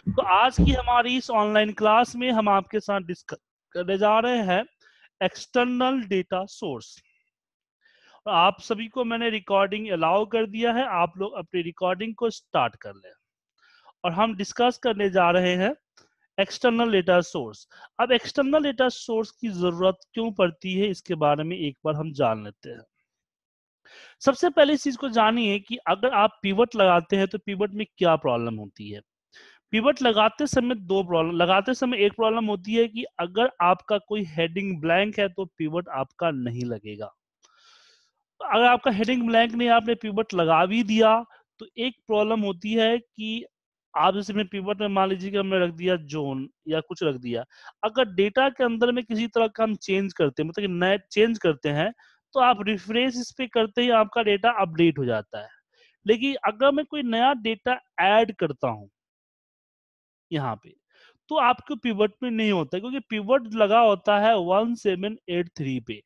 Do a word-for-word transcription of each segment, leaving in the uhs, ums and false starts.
तो आज की हमारी इस ऑनलाइन क्लास में हम आपके साथ डिस्कस करने जा रहे हैं एक्सटर्नल डेटा सोर्स। आप सभी को मैंने रिकॉर्डिंग अलाउ कर दिया है, आप लोग अपनी रिकॉर्डिंग को स्टार्ट कर लें और हम डिस्कस करने जा रहे हैं एक्सटर्नल डेटा सोर्स। अब एक्सटर्नल डेटा सोर्स की जरूरत क्यों पड़ती है इसके बारे में एक बार हम जान लेते हैं। सबसे पहले इस चीज को जानिए कि अगर आप पिवट लगाते हैं तो पिवट में क्या प्रॉब्लम होती है। पिवट लगाते समय दो प्रॉब्लम लगाते समय एक प्रॉब्लम होती है कि अगर आपका कोई हेडिंग ब्लैंक है तो पिवट आपका नहीं लगेगा। अगर आपका हेडिंग ब्लैंक नहीं, आपने पिवट लगा भी दिया तो एक प्रॉब्लम होती है कि आप जैसे में पिवट में मान लीजिए कि हमने रख दिया जोन या कुछ रख दिया, अगर डेटा के अंदर में किसी तरह का हम चेंज करते हैं, मतलब कि नए चेंज करते हैं, तो आप रिफ्रेश इस पे करते ही आपका डेटा अपडेट हो जाता है। लेकिन अगर मैं कोई नया डेटा ऐड करता हूं यहाँ पे, तो आपको पिवट में नहीं होता, क्योंकि पिवट लगा होता है वन सेवन एट थ्री पे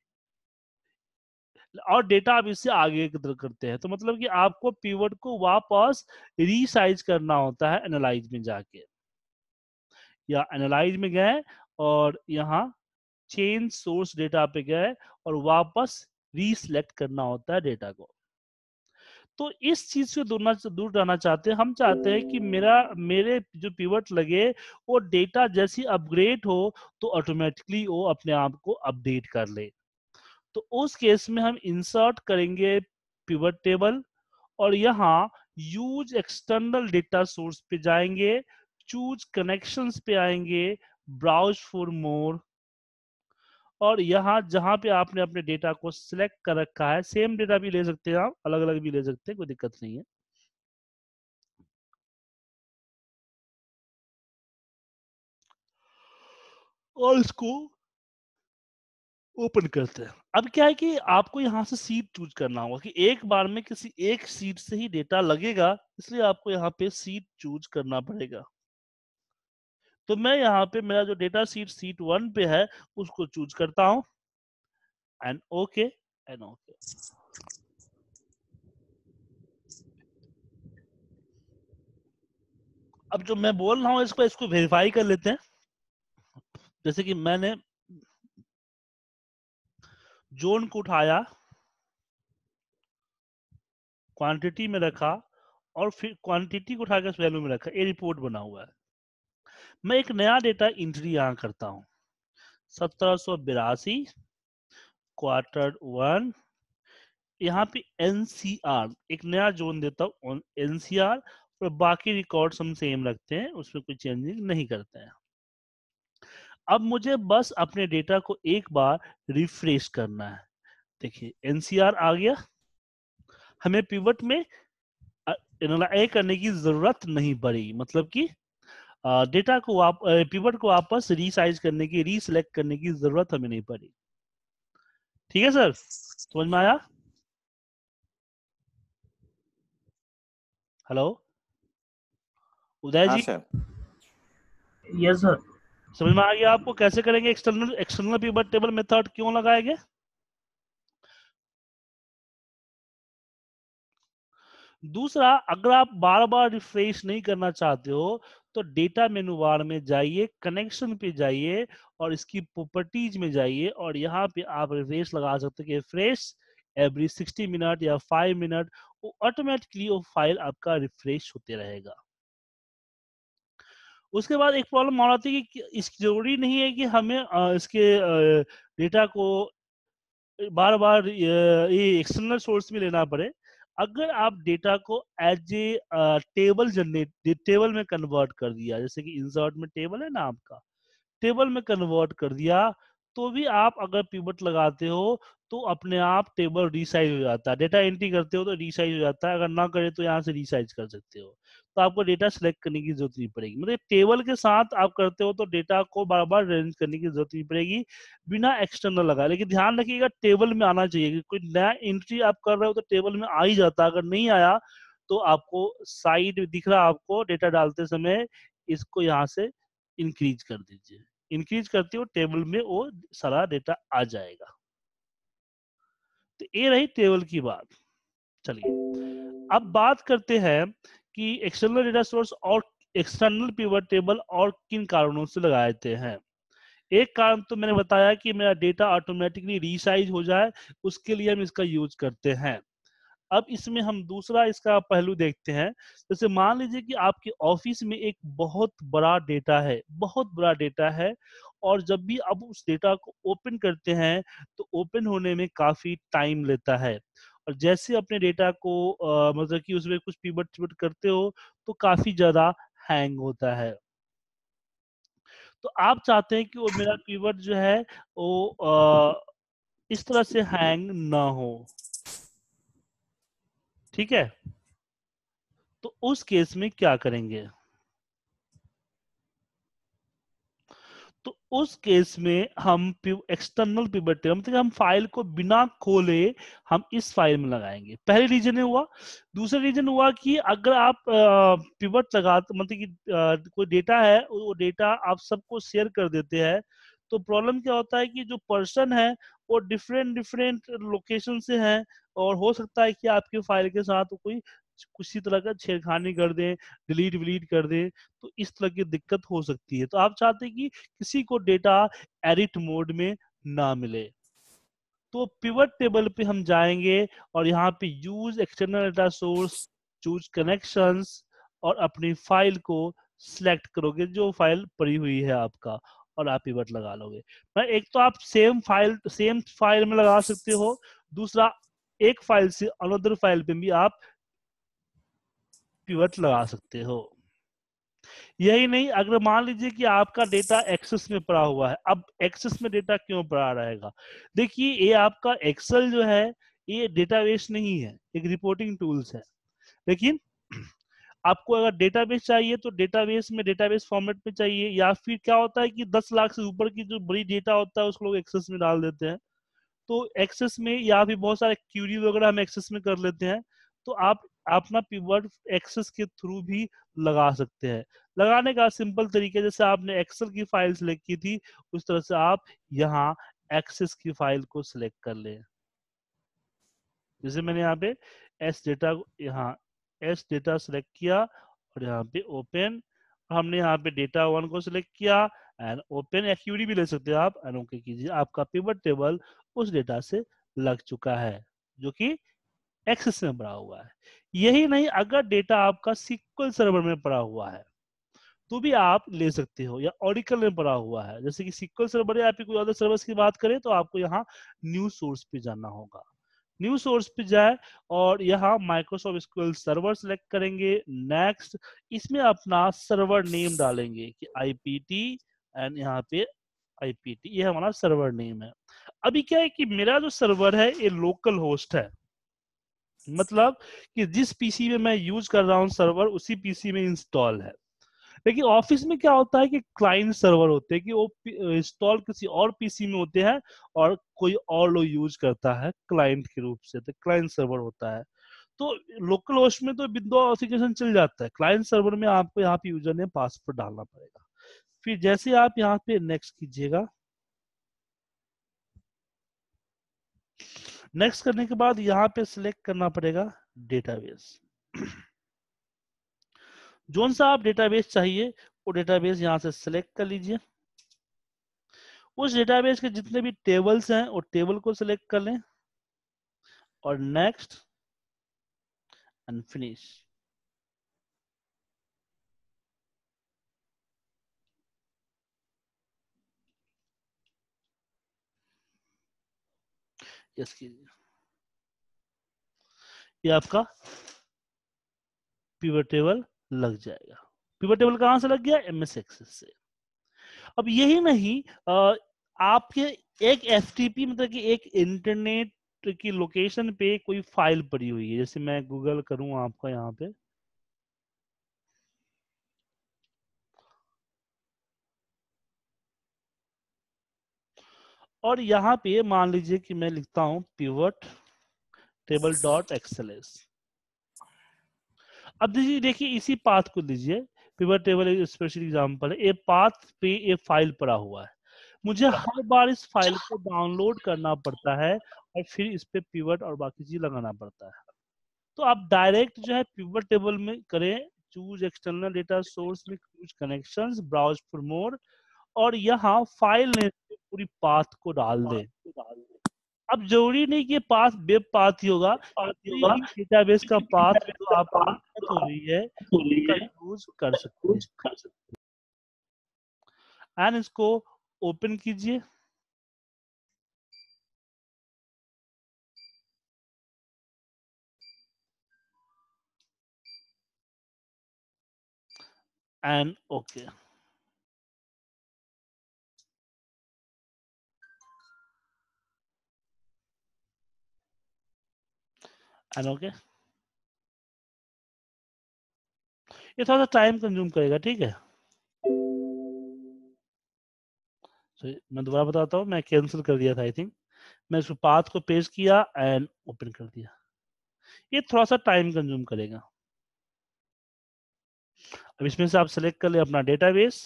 और डेटा आप इससे आगे की तरफ करते हैं। तो मतलब कि आपको पिवट को वापस रीसाइज करना होता है एनालाइज में जाके, या एनालाइज में गए और यहाँ चेंज सोर्स डेटा पे गए और वापस रीसिलेक्ट करना होता है डेटा को। तो इस चीज से दूर दूर रहना चाहते हैं। हम चाहते हैं कि मेरा मेरे जो पिवट लगे वो डेटा जैसी अपग्रेड हो तो ऑटोमेटिकली वो अपने आप को अपडेट कर ले। तो उस केस में हम इंसर्ट करेंगे पिवट टेबल और यहाँ यूज एक्सटर्नल डेटा सोर्स पे जाएंगे, चूज कनेक्शंस पे आएंगे, ब्राउज फॉर मोर, और यहाँ जहां पे आपने अपने डेटा को सिलेक्ट कर रखा है, सेम डेटा भी ले सकते हैं आप, अलग अलग भी ले सकते हैं, कोई दिक्कत नहीं है। और इसको ओपन करते हैं। अब क्या है कि आपको यहाँ से सीट चूज करना होगा कि एक बार में किसी एक सीट से ही डेटा लगेगा, इसलिए आपको यहाँ पे सीट चूज करना पड़ेगा। तो मैं यहाँ पे मेरा जो डेटा सीट सीट वन पे है उसको चूज करता हूं एंड ओके एंड ओके। अब जो मैं बोल रहा हूँ इसको इसको वेरीफाई कर लेते हैं। जैसे कि मैंने जोन को उठाया, क्वांटिटी में रखा और फिर क्वांटिटी को उठाकर वैल्यू में रखा, ये रिपोर्ट बना हुआ है। मैं एक नया डेटा एंट्री यहाँ करता हूँ, सत्रह सौ बिरासी क्वार्टर वन, यहाँ पे एनसीआर एक नया जोन देता हूँ एनसीआर, और बाकी रिकॉर्ड्स हम सेम रखते हैं, उसमें कोई चेंजिंग नहीं करते हैं। अब मुझे बस अपने डेटा को एक बार रिफ्रेश करना है। देखिए एनसीआर आ गया, हमें पिवट में ए करने की जरूरत नहीं पड़ी, मतलब कि डेटा को वाप पिवट को वापस रीसाइज करने की, रीसिलेक्ट करने की जरूरत हमें नहीं पड़ी। ठीक है सर, समझ में आया? हेलो उदय हाँ जी। सर। Yes sir. समझ में आ गया आपको कैसे करेंगे external external pivot table method क्यों लगाएंगे? दूसरा, अगर आप बार बार रिफ्रेश नहीं करना चाहते हो तो डेटा मेनू बार में जाइए, कनेक्शन पे जाइए और इसकी प्रॉपर्टीज में जाइए और यहाँ पे आप रिफ्रेश लगा सकते हैं कि रिफ्रेश एवरी सिक्सटी मिनट या फाइव मिनट, वो ऑटोमेटिकली वो फाइल आपका रिफ्रेश होते रहेगा। उसके बाद एक प्रॉब्लम और आती है कि इस जरूरी नहीं है कि हमें अ, इसके डेटा को बार बार ये एक्सटर्नल सोर्स में लेना पड़े। अगर आप डेटा को as a table generate table में कन्वर्ट कर दिया, जैसे कि इंसर्ट में टेबल है ना आपका, टेबल में कन्वर्ट कर दिया, तो भी आप अगर पिवट लगाते हो तो अपने आप टेबल रीसाइज हो जाता है। डेटा एंट्री करते हो तो रीसाइज हो जाता है, अगर ना करे तो यहाँ से रीसाइज कर सकते हो। तो आपको डेटा सेलेक्ट करने की जरूरत नहीं पड़ेगी, मतलब टेबल के साथ आप करते हो तो डेटा को बार बार अरेंज करने की जरूरत नहीं पड़ेगी बिना एक्सटर्नल लगा। लेकिन ध्यान रखिएगा टेबल में आना चाहिए, कि कोई नया एंट्री आप कर रहे हो तो टेबल में आ ही जाता है, अगर नहीं आया तो आपको साइड दिख रहा आपको डेटा डालते समय, इसको यहाँ से इंक्रीज कर दीजिए। इंक्रीज करते हो टेबल में वो सारा डेटा आ जाएगा। तो ये रही टेबल की बात। चलिए अब बात करते हैं कि एक्सटर्नल डेटा सोर्स और एक्सटर्नल पिवट टेबल और किन कारणों से लगाए जाते हैं। एक कारण तो मैंने बताया कि मेरा डेटा ऑटोमेटिकली रीसाइज हो जाए, उसके लिए हम इसका यूज करते हैं। अब इसमें हम दूसरा इसका पहलू देखते हैं। जैसे मान लीजिए कि आपके ऑफिस में एक बहुत बड़ा डेटा है, बहुत बड़ा डेटा है, और जब भी आप उस डेटा को ओपन करते हैं तो ओपन होने में काफी टाइम लेता है, और जैसे अपने डेटा को अ, मतलब कि उसमें कुछ पिवट पिवट करते हो तो काफी ज्यादा हैंग होता है। तो आप चाहते हैं कि वो मेरा पिवट जो है वो अ, इस तरह से हैंग ना हो, ठीक है। तो उस केस में क्या करेंगे? तो उस केस में हम एक्सटर्नल पिवट टेबल मतलब हम फाइल को बिना खोले हम इस फाइल में लगाएंगे। पहले रीजन है हुआ। दूसरा रीजन हुआ कि अगर आप पिवट लगाते मतलब कि अ, कोई डेटा है, वो डेटा आप सबको शेयर कर देते हैं, तो प्रॉब्लम क्या होता है कि जो पर्सन है वो डिफरेंट डिफरेंट लोकेशन से है, और हो सकता है कि आपके फाइल के साथ कोई किसी तरह का छेड़खानी कर दें, डिलीट विलीट कर दें, तो इस तरह की दिक्कत हो सकती है। तो आप चाहते हैं कि किसी को डेटा एडिट मोड में ना मिले। तो पिवट टेबल पे हम जाएंगे और यहाँ पे use external data source, choose connections, और अपनी फाइल को सिलेक्ट करोगे जो फाइल पड़ी हुई है आपका, और आप पिवट लगा लोगे। मैं एक तो आप सेम फाइल सेम फाइल में लगा सकते हो, दूसरा एक फाइल से अनदर फाइल पे भी आप पिवट लगा सकते हो। यही नहीं, अगर मान लीजिए कि आपका डेटा एक्सेस में पड़ा हुआ है, अब एक्सेस में डेटा क्यों पड़ा रहेगा? देखिए, ये आपका एक्सेल जो है ये डेटाबेस नहीं है, एक रिपोर्टिंग टूल्स है। लेकिन आपको अगर डेटाबेस चाहिए तो डेटाबेस में डेटाबेस फॉर्मेट में चाहिए, या फिर क्या होता है कि दस लाख से ऊपर की जो बड़ी डेटा होता है उसको लोग एक्सेस में डाल देते हैं। तो एक्सेस में, या भी बहुत सारे क्यूरी वगैरह हम एक्सेस में कर लेते हैं, तो आप अपना पिवट एक्सेस के थ्रू भी लगा सकते हैं। लगाने का सिंपल तरीका, जैसे आपने एक्सेल की फाइल सेलेक्ट की थी, उस तरह से आप यहाँ एक्सेस की फाइल को सिलेक्ट कर लें। जैसे मैंने यहाँ पे एस डेटा, यहाँ एस डेटा सेलेक्ट किया, और यहाँ पे ओपन, हमने यहाँ पे डेटा वन को सिलेक्ट किया एंड ओपन, या क्यूरी भी ले सकते हैं आप, एंड ओके कीजिए। आपका पिवट टेबल उस डेटा से लग चुका है जो कि एक्सेस में पड़ा हुआ है। यही नहीं, अगर डेटा आपका सिक्वल सर्वर में पड़ा हुआ है तो भी आप ले सकते हो, या ऑरिकल में पड़ा हुआ है, जैसे कि सिक्वल सर्वर या फिर कोई अदर सर्विस की बात करें तो आपको यहाँ न्यू सोर्स पे जाना होगा। न्यू सोर्स पे जाए और यहाँ माइक्रोसॉफ्ट एसक्यूएल सर्वर सेलेक्ट करेंगे। नेक्स्ट, इसमें अपना सर्वर नेम डालेंगे कि आईपीटी, एंड यहाँ पे आईपीटी, ये हमारा सर्वर नेम है। अभी क्या है कि मेरा जो सर्वर है ये लोकल होस्ट है, मतलब कि जिस पीसी में मैं यूज कर रहा हूँ सर्वर, उसी पीसी में इंस्टॉल है। लेकिन ऑफिस में क्या होता है कि क्लाइंट सर्वर होते हैं कि वो इंस्टॉल किसी और पीसी में होते हैं, और कोई और लोग यूज करता है क्लाइंट के रूप से, तो क्लाइंट सर्वर होता है। तो लोकल होस्ट में तो विंडो एप्लीकेशन चल जाता है, क्लाइंट सर्वर में आपको यहाँ पे यूजर नेम पासवर्ड डालना पड़ेगा। फिर जैसे आप यहाँ पे नेक्स्ट कीजिएगा, नेक्स्ट करने के बाद यहाँ पे सिलेक्ट करना पड़ेगा डेटाबेस। जोन सा आप डेटाबेस चाहिए वो डेटाबेस यहाँ से सिलेक्ट कर लीजिए। उस डेटाबेस के जितने भी टेबल्स हैं वो टेबल को सिलेक्ट कर लें, और नेक्स्ट एंड फिनिश। यस कीजिए, ये आपका पिवट टेबल लग जाएगा। पिवट टेबल कहां से लग गया? एमएस एक्सेस से। अब यही नहीं, आ, आपके एक एफटीपी मतलब कि एक इंटरनेट की लोकेशन पे कोई फाइल पड़ी हुई है, जैसे मैं गूगल करूं आपका यहाँ पे, और यहाँ पे मान लीजिए कि मैं लिखता हूं पिवट टेबल डॉट एक्सएलएस। अब देखिए देखिए इसी पाथ को लीजिए, पिवट टेबल एक स्पेशल एग्जांपल है। ये पाथ पे ये फाइल पड़ा हुआ है, मुझे हर बार इस फाइल को डाउनलोड करना पड़ता है और फिर इस पे पिवट और बाकी चीज लगाना पड़ता है। तो आप डायरेक्ट जो है पिवट टेबल में करें चूज एक्सटर्नल डेटा सोर्स में choose connections, browse for more, और यहाँ फाइल नेम में पूरी पाथ को डाल दें। अब जरूरी नहीं कि पाथ वेब पाथ ही होगा, कोई भी डेटाबेस का पाथ जो आपको दिक्कत हो रही है उसका यूज कर सकते हैं। एंड इसको ओपन कीजिए। And okay. And okay. ये थोड़ा सा टाइम कंज्यूम करेगा, ठीक है। so, मैं दोबारा बताता हूँ, मैं कैंसिल कर दिया था आई थिंक। मैं इसको पाथ को पेस्ट किया एंड ओपन कर दिया। ये थोड़ा सा टाइम कंज्यूम करेगा। अब इसमें से आप सेलेक्ट कर ले अपना database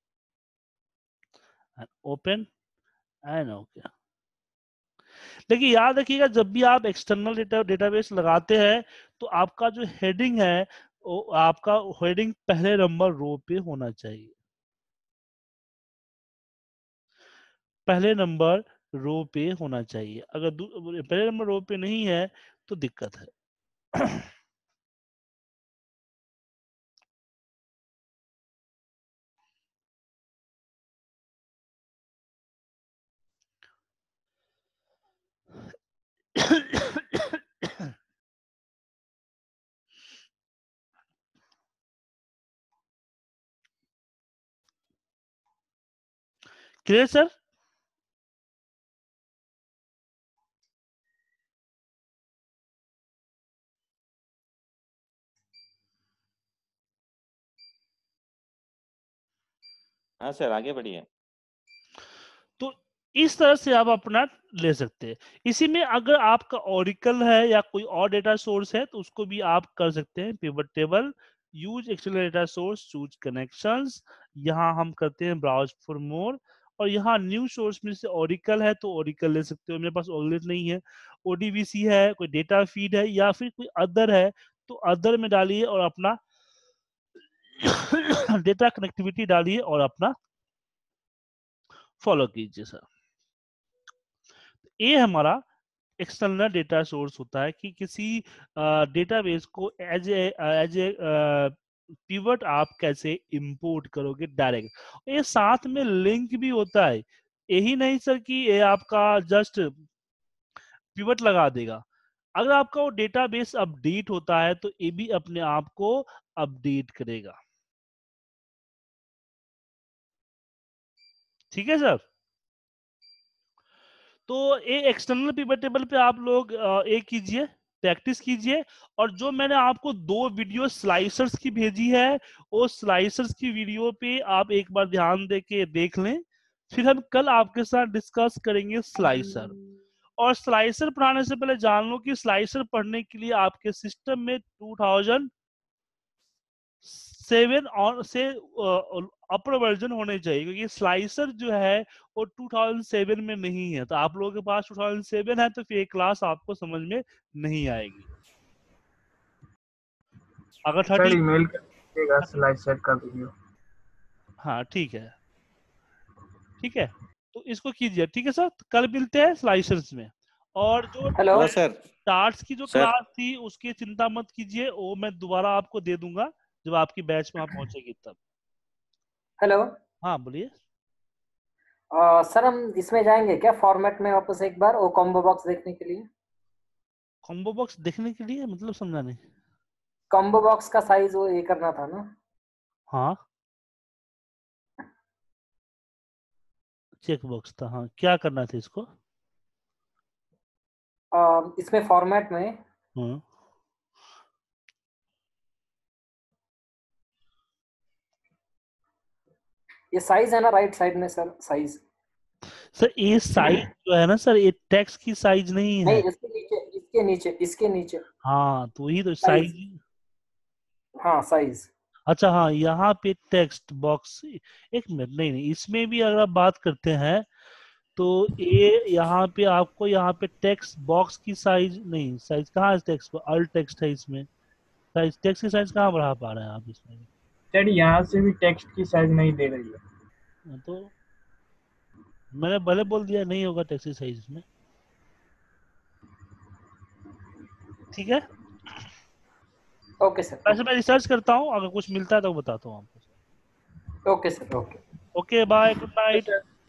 and open and okay. देखिए याद रखिएगा, जब भी आप एक्सटर्नल डेटा डेटाबेस लगाते हैं तो आपका जो हेडिंग है वो आपका हेडिंग पहले नंबर रो पे होना चाहिए। पहले नंबर रो पे होना चाहिए। अगर पहले नंबर रो पे नहीं है तो दिक्कत है। Clear sir? हाँ सर, आगे बढ़िए। तो इस तरह से आप अपना ले सकते हैं। इसी में अगर आपका ओरेकल है या कोई और डेटा सोर्स है तो उसको भी आप कर सकते हैं। Pivot table, use external data source, choose connections, यहाँ हम करते हैं ब्राउज फॉर मोर, और यहाँ न्यू सोर्स में से ओरेकल है तो ओरेकल ले सकते हो। मेरे पास ओरेकल नहीं है, ओडीबीसी है, कोई डेटा फीड है या फिर कोई अदर है तो अदर में डालिए और अपना डेटा कनेक्टिविटी डालिए और अपना फॉलो कीजिए सर। ये हमारा एक्सटर्नल डेटा सोर्स होता है कि किसी डेटाबेस को as a as a pivot आप कैसे इंपोर्ट करोगे डायरेक्ट। ये साथ में लिंक भी होता है, यही नहीं सर कि ये आपका जस्ट पिवट लगा देगा। अगर आपका वो डेटाबेस अपडेट होता है तो ये भी अपने आप को अपडेट करेगा। ठीक है सर? तो ये एक्सटर्नल पिवट टेबल पे आप लोग एक कीजिए, प्रैक्टिस कीजिए, और जो मैंने आपको दो वीडियो स्लाइसर्स की भेजी है वो स्लाइसर्स की वीडियो पे आप एक बार ध्यान दे के देख लें। फिर हम कल आपके साथ डिस्कस करेंगे स्लाइसर। और स्लाइसर पढ़ाने से पहले जान लो कि स्लाइसर पढ़ने के लिए आपके सिस्टम में टू थाउजेंड सेवन और से अपर वर्जन होने चाहिए, क्योंकि स्लाइसर जो है वो टू थाउजेंड सेवन में नहीं है। तो आप लोगों के पास टू थाउजेंड सेवन है तो फिर एक क्लास आपको समझ में नहीं आएगी। अगर सर थर्टी ईमेल कर दीजिएगा स्लाइसर का वीडियो। हाँ ठीक है, ठीक है, तो इसको कीजिए। ठीक है सर, तो कल मिलते हैं स्लाइसर्स में। और जो हेलो सर। स्टार्ट्स की जो सर। क्लास थी उसकी चिंता मत कीजिए, वो मैं दोबारा आपको दे दूंगा जब आपकी बैच में आप पहुंचेगी तब। हेलो। हाँ बोलिए। आ, सर हम इसमें जाएंगे क्या फॉर्मेट में वापस एक बार वो कॉम्बो बॉक्स देखने के लिए? कॉम्बो बॉक्स देखने के लिए मतलब समझा नहीं। कॉम्बो बॉक्स का साइज वो ये करना था ना? हाँ चेक बॉक्स था, हाँ क्या करना था इसको? आ, इसमें फॉर्मेट में हाँ ये साइज है ना राइट साइड में सर, साइज। सर ये साइज जो है ना सर, ये टेक्स्ट की साइज नहीं है। नहीं इसके नीचे, इसके नीचे, इसके नीचे हाँ तो वही तो साइज। साइज। हाँ साइज। अच्छा हाँ, यहाँ पे टेक्स्ट बॉक्स, एक मिनट, नहीं नहीं इसमें भी अगर आप बात करते हैं तो ये यहाँ पे आपको यहाँ पे टेक्स्ट बॉक्स की साइज नहीं, साइज कहाँ है टेक्स्ट? अल्ट टेक्स्ट है इसमें। साइज टेक्स्ट की साइज कहाँ बढ़ा पा रहे हैं आप इसमें? सर यहाँ से भी टेक्स्ट की साइज नहीं दे रही है। तो मैंने भले बोल दिया नहीं होगा टेक्स्ट की साइज इसमें, ठीक है। Okay sir. वैसे मैं रिसर्च करता हूँ, अगर कुछ मिलता है तो बताता हूँ आपको। Okay sir. Okay okay bye, good night.